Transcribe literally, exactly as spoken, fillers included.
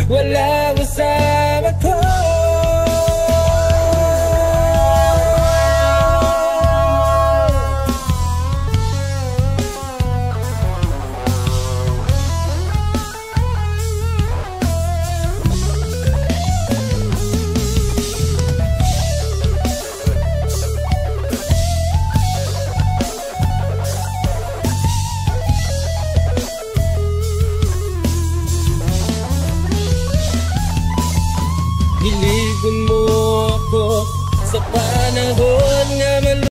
wala kasama ko. Iligon mo ako sa panahon